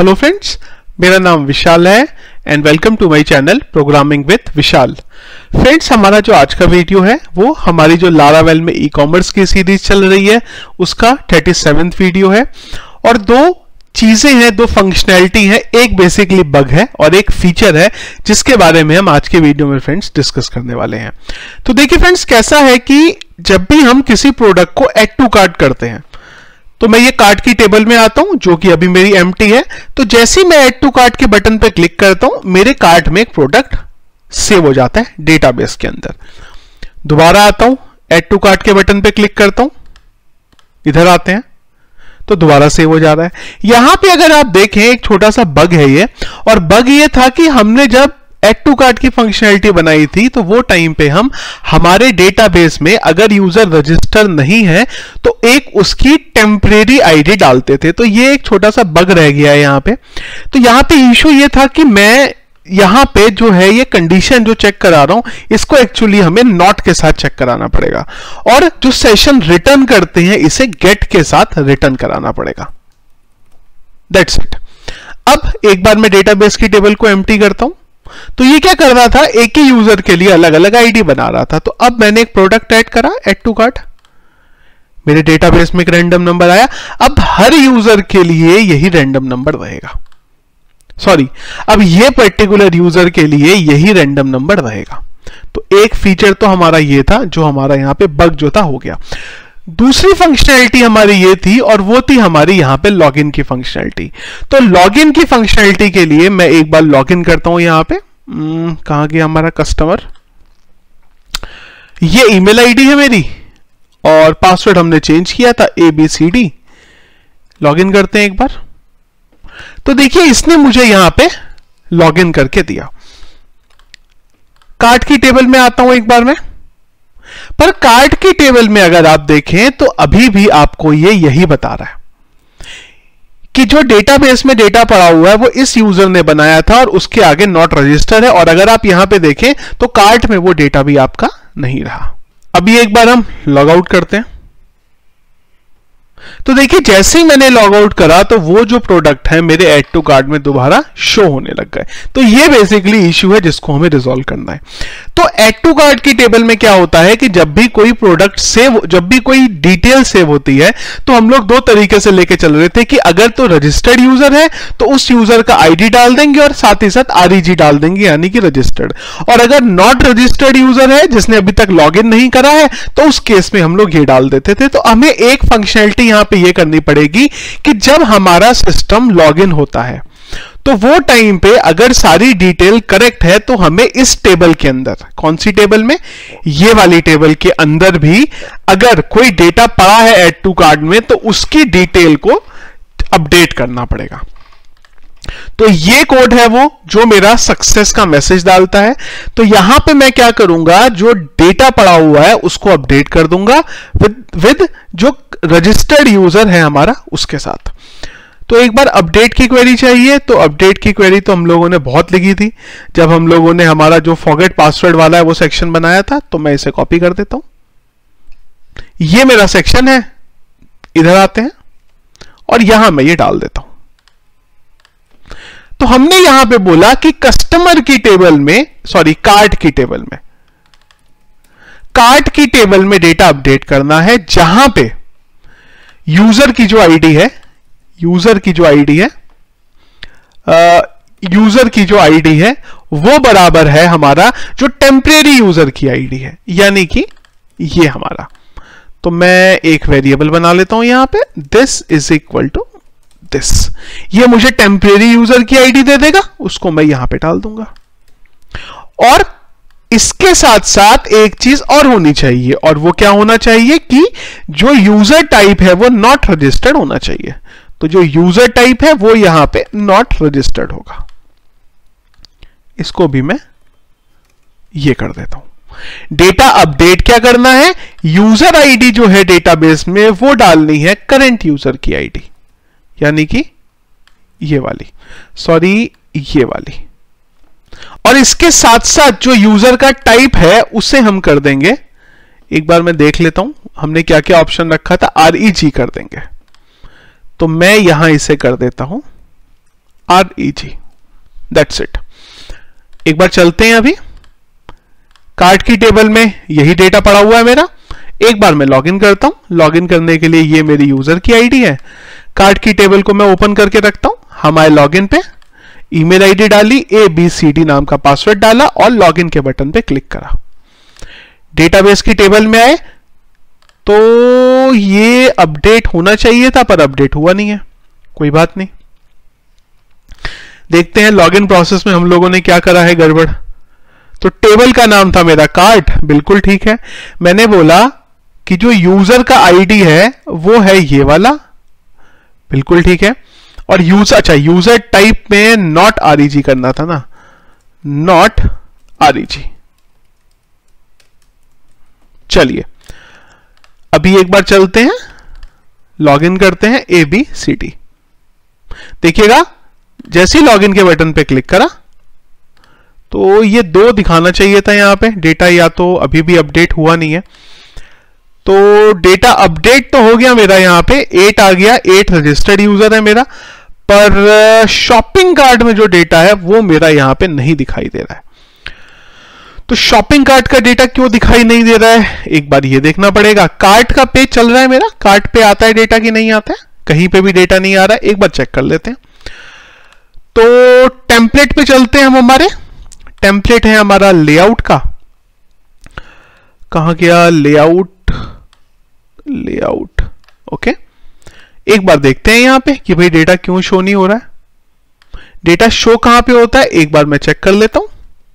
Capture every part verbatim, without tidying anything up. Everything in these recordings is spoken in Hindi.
हेलो फ्रेंड्स, मेरा नाम विशाल है and welcome to my channel programming with Vishal. Friends, हमारा जो आज का वीडियो है वो हमारी जो लारावेल में ई कॉमर्स की सीरीज चल रही है उसका थर्टी सेवेंथ वीडियो है। और दो चीजें हैं, दो फंक्शनैलिटी है, एक बेसिकली बग है और एक फीचर है जिसके बारे में हम आज के वीडियो में फ्रेंड्स डिस्कस करने वाले हैं। तो देखिए फ्रेंड्स, कैसा है कि जब भी हम किसी प्रोडक्ट को ऐड टू कार्ट करते हैं तो मैं ये कार्ट की टेबल में आता हूं जो कि अभी मेरी एम्प्टी है। तो जैसे ही मैं ऐड टू कार्ट के बटन पे क्लिक करता हूं मेरे कार्ट में एक प्रोडक्ट सेव हो जाता है डेटाबेस के अंदर। दोबारा आता हूं, ऐड टू कार्ट के बटन पे क्लिक करता हूं, इधर आते हैं तो दोबारा सेव हो जा रहा है। यहां पे अगर आप देखें एक छोटा सा बग है ये, और बग ये था कि हमने जब ऐड टू कार्ट की फंक्शनैलिटी बनाई थी तो वो टाइम पे हम हमारे डेटाबेस में अगर यूजर रजिस्टर नहीं है तो एक उसकी टेम्परेरी आईडी डालते थे। तो ये एक छोटा सा बग रह गया है यहां पे। तो यहां पे इशू ये था कि मैं यहां पे जो है ये कंडीशन जो चेक करा रहा हूं इसको एक्चुअली हमें नॉट के साथ चेक कराना पड़ेगा, और जो सेशन रिटर्न करते हैं इसे गेट के साथ रिटर्न कराना पड़ेगा। That's it. अब एक बार मैं डेटाबेस की टेबल को एम्प्टी करता हूं। तो ये क्या कर रहा था, एक ही यूजर के लिए अलग अलग आईडी बना रहा था। तो अब मैंने एक प्रोडक्ट ऐड करा ऐड टू कार्ट, मेरे डेटाबेस में एक रैंडम नंबर आया। अब हर यूजर के लिए यही रैंडम नंबर रहेगा, सॉरी अब ये पर्टिकुलर यूजर के लिए यही रैंडम नंबर रहेगा। तो एक फीचर तो हमारा ये था जो हमारा यहां पे बग जो था हो गया। दूसरी फंक्शनैलिटी हमारी ये थी और वो थी हमारी यहां पे लॉगिन की फंक्शनैलिटी। तो लॉगिन की फंक्शनैलिटी के लिए मैं एक बार लॉगिन करता हूं यहां पे। कहां गया हमारा कस्टमर, ये ईमेल आईडी है मेरी और पासवर्ड हमने चेंज किया था A B C D. Login करते हैं एक बार। तो देखिए इसने मुझे यहां पे लॉगिन करके दिया। कार्ट की टेबल में आता हूं एक बार मैं, पर कार्ट की टेबल में अगर आप देखें तो अभी भी आपको ये यही बता रहा है कि जो डेटाबेस में डेटा पड़ा हुआ है वो इस यूजर ने बनाया था और उसके आगे नॉट रजिस्टर है। और अगर आप यहां पे देखें तो कार्ट में वो डेटा भी आपका नहीं रहा। अभी एक बार हम लॉग आउट करते हैं। तो देखिए जैसे ही मैंने लॉग आउट करा तो वो जो प्रोडक्ट है मेरे ऐड टू कार्ट में दोबारा शो होने लग गए। तो ये बेसिकली इश्यू है जिसको हमें रिजॉल्व करना है। तो ऐड टू कार्ट की टेबल में क्या होता है कि जब भी कोई प्रोडक्ट सेव, जब भी कोई डिटेल सेव होती है तो हम लोग दो तरीके से लेके चल रहे थे कि अगर तो रजिस्टर्ड यूजर है तो उस यूजर का आईडी डाल देंगे और साथ ही साथ आरईजी डाल देंगे यानी कि रजिस्टर्ड। और अगर नॉट रजिस्टर्ड यूजर है जिसने अभी तक लॉग इन नहीं करा है तो उस केस में हम लोग ये डाल देते थे। तो हमें एक फंक्शनैलिटी यहां पे ये करनी पड़ेगी कि जब हमारा सिस्टम लॉगिन होता है तो वो टाइम पे अगर सारी डिटेल करेक्ट है तो हमें इस टेबल के अंदर, कौन सी टेबल में, ये वाली टेबल के अंदर भी अगर कोई डेटा पड़ा है ऐड टू कार्ट में तो उसकी डिटेल को अपडेट करना पड़ेगा। तो ये कोड है वो जो मेरा सक्सेस का मैसेज डालता है। तो यहां पे मैं क्या करूंगा, जो डेटा पड़ा हुआ है उसको अपडेट कर दूंगा विद विद जो रजिस्टर्ड यूजर है हमारा उसके साथ। तो एक बार अपडेट की क्वेरी चाहिए, तो अपडेट की क्वेरी तो हम लोगों ने बहुत लिखी थी जब हम लोगों ने हमारा जो फॉरगेट पासवर्ड वाला है वो सेक्शन बनाया था। तो मैं इसे कॉपी कर देता हूं, ये मेरा सेक्शन है, इधर आते हैं और यहां मैं ये डाल देता हूं। तो हमने यहां पे बोला कि कस्टमर की टेबल में, सॉरी कार्ट की टेबल में, कार्ट की टेबल में डेटा अपडेट करना है जहां पे यूजर की जो आईडी है, यूजर की जो आईडी है, यूजर की जो आईडी है वो बराबर है हमारा जो टेम्परेरी यूजर की आईडी है, यानी कि ये हमारा। तो मैं एक वेरिएबल बना लेता हूं यहां पे, this is equal to this. ये मुझे टेम्परेरी यूजर की आईडी दे देगा, उसको मैं यहां पे डाल दूंगा। और इसके साथ साथ एक चीज और होनी चाहिए, और वो क्या होना चाहिए कि जो यूजर टाइप है वो नॉट रजिस्टर्ड होना चाहिए। तो जो यूजर टाइप है वो यहां पे नॉट रजिस्टर्ड होगा। इसको भी मैं ये कर देता हूं। डेटा अपडेट क्या करना है, यूजर आईडी जो है डेटाबेस में वो डालनी है करंट यूजर की आईडी, यानी कि ये वाली, सॉरी ये वाली। और इसके साथ साथ जो यूजर का टाइप है उसे हम कर देंगे, एक बार मैं देख लेता हूं हमने क्या क्या ऑप्शन रखा था, आरईजी कर देंगे। तो मैं यहां इसे कर देता हूं R E G, that's it. एक बार चलते हैं, अभी कार्ड की टेबल में यही डेटा पड़ा हुआ है मेरा। एक बार मैं लॉगिन करता हूं। लॉगिन करने के लिए ये मेरी यूजर की आईडी है। कार्ड की टेबल को मैं ओपन करके रखता हूं। हमारे लॉगिन पे ईमेल आईडी डाली, ए बी सी डी नाम का पासवर्ड डाला और लॉगिन के बटन पे क्लिक करा। डेटाबेस की टेबल में आए तो ये अपडेट होना चाहिए था, पर अपडेट हुआ नहीं है। कोई बात नहीं, देखते हैं लॉगिन प्रोसेस में हम लोगों ने क्या करा है गड़बड़। तो टेबल का नाम था मेरा कार्ड, बिल्कुल ठीक है। मैंने बोला कि जो यूजर का आईडी है वो है ये वाला, बिल्कुल ठीक है। और यूजर, अच्छा यूजर टाइप में नॉट आरईजी करना था ना, नॉट आरईजी। चलिए अभी एक बार चलते हैं, लॉगिन करते हैं ए बी सी डी। देखिएगा जैसे ही लॉगिन के बटन पे क्लिक करा तो ये दो दिखाना चाहिए था यहां पे डेटा, या तो अभी भी अपडेट हुआ नहीं है। तो डेटा अपडेट तो हो गया मेरा, यहां पे एट आ गया, एट रजिस्टर्ड यूजर है मेरा, पर शॉपिंग कार्ट में जो डेटा है वो मेरा यहां पे नहीं दिखाई दे रहा है। तो शॉपिंग कार्ट का डेटा क्यों दिखाई नहीं दे रहा है, एक बार ये देखना पड़ेगा। कार्ट का पेज चल रहा है मेरा, कार्ट पे आता है डेटा कि नहीं आता है, कहीं पे भी डेटा नहीं आ रहा है, एक बार चेक कर लेते हैं। तो टेम्पलेट पे चलते हैं हम। हमारे टेम्पलेट है हमारा लेआउट का, कहां गया लेआउट, लेआउट ओके। एक बार देखते हैं यहां पे कि भाई डेटा क्यों शो नहीं हो रहा है। डेटा शो कहां पे होता है, एक बार मैं चेक कर लेता हूं।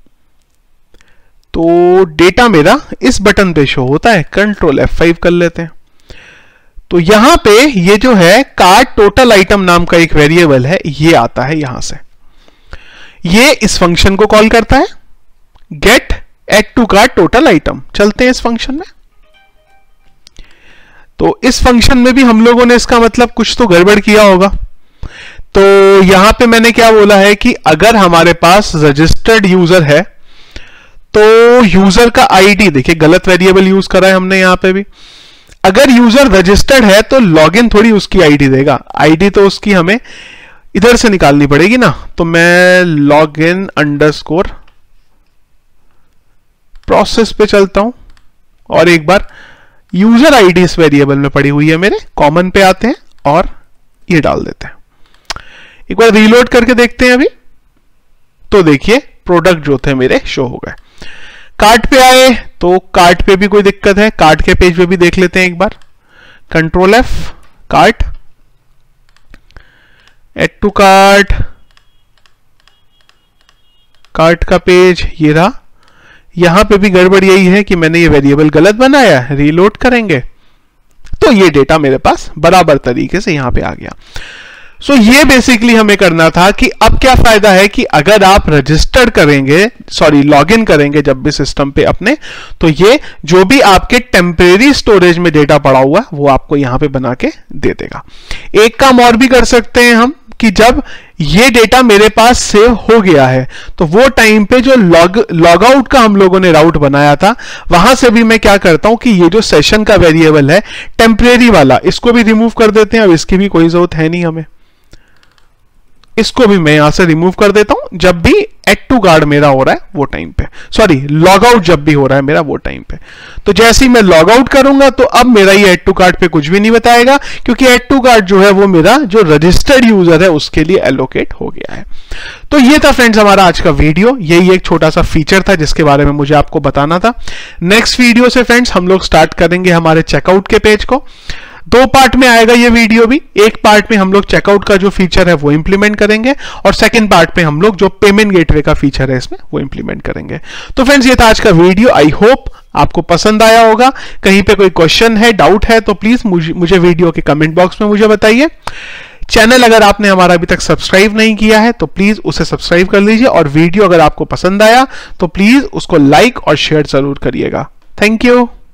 तो डेटा मेरा इस बटन पे शो होता है, कंट्रोल एफ फाइव कर लेते हैं। तो यहां पे ये जो है कार्ट टोटल आइटम नाम का एक वेरिएबल है, ये आता है यहां से। ये इस फंक्शन को कॉल करता है, get add to cart total item. चलते हैं इस फंक्शन में। तो इस फंक्शन में भी हम लोगों ने इसका मतलब कुछ तो गड़बड़ किया होगा। तो यहां पे मैंने क्या बोला है कि अगर हमारे पास रजिस्टर्ड यूजर है तो यूजर का आईडी, देखिए गलत वेरिएबल यूज करा है हमने यहां पे भी। अगर यूजर रजिस्टर्ड है तो लॉगिन थोड़ी उसकी आईडी देगा, आईडी तो उसकी हमें इधर से निकालनी पड़ेगी ना। तो मैं लॉगिन अंडरस्कोर प्रोसेस पे चलता हूं और एक बार यूजर आईडी इस वेरिएबल में पड़ी हुई है मेरे, कॉमन पे आते हैं और ये डाल देते हैं। एक बार रीलोड करके देखते हैं अभी। तो देखिए प्रोडक्ट जो थे मेरे शो हो गए। कार्ट पे आए तो कार्ट पे भी कोई दिक्कत है, कार्ट के पेज पे भी देख लेते हैं एक बार। Control F, cart, add to cart, cart का पेज ये रहा। यहां पे भी गड़बड़ यही है कि मैंने ये वेरिएबल गलत बनाया है। रीलोड करेंगे तो ये डेटा मेरे पास बराबर तरीके से यहां पे आ गया। सो so, ये बेसिकली हमें करना था कि अब क्या फायदा है कि अगर आप रजिस्टर्ड करेंगे, सॉरी लॉगिन करेंगे जब भी सिस्टम पे अपने, तो ये जो भी आपके टेम्परेरी स्टोरेज में डेटा पड़ा हुआ है वो आपको यहां पे बना के दे देगा। एक काम और भी कर सकते हैं हम कि जब ये डेटा मेरे पास सेव हो गया है तो वो टाइम पे जो लॉग लॉग आउट का हम लोगों ने राउट बनाया था वहां से भी मैं क्या करता हूं कि ये जो सेशन का वेरिएबल है टेम्परेरी वाला, इसको भी रिमूव कर देते हैं। अब इसकी भी कोई जरूरत है नहीं हमें, इसको भी मैं यहां से रिमूव कर देता हूं जब भी एड टू कार्ट मेरा हो रहा है वो टाइम पे, सॉरी लॉग आउट जब भी हो रहा है मेरा वो टाइम पे। तो जैसे ही मैं लॉग आउट करूंगा तो अब मेरा ये एड टू कार्ट पे कुछ भी नहीं बताएगा, क्योंकि एड टू कार्ट जो है वो मेरा जो रजिस्टर्ड यूजर है उसके लिए एलोकेट हो गया है। तो ये था फ्रेंड्स हमारा आज का वीडियो, यही एक छोटा सा फीचर था जिसके बारे में मुझे आपको बताना था। नेक्स्ट वीडियो से फ्रेंड्स हम लोग स्टार्ट करेंगे हमारे चेकआउट के पेज को। दो पार्ट में आएगा ये वीडियो भी। एक पार्ट में हम लोग चेकआउट का जो फीचर है वो इंप्लीमेंट करेंगे और सेकंड पार्ट में हम लोग जो पेमेंट गेटवे का फीचर है इसमें वो इंप्लीमेंट करेंगे। तो फ्रेंड्स ये था आज का वीडियो, आई होप आपको पसंद आया होगा। कहीं पे कोई क्वेश्चन है, डाउट है तो प्लीज मुझे, मुझे वीडियो के कमेंट बॉक्स में मुझे बताइए। चैनल अगर आपने हमारा अभी तक सब्सक्राइब नहीं किया है तो प्लीज उसे सब्सक्राइब कर लीजिए, और वीडियो अगर आपको पसंद आया तो प्लीज उसको लाइक और शेयर जरूर करिएगा। Thank you.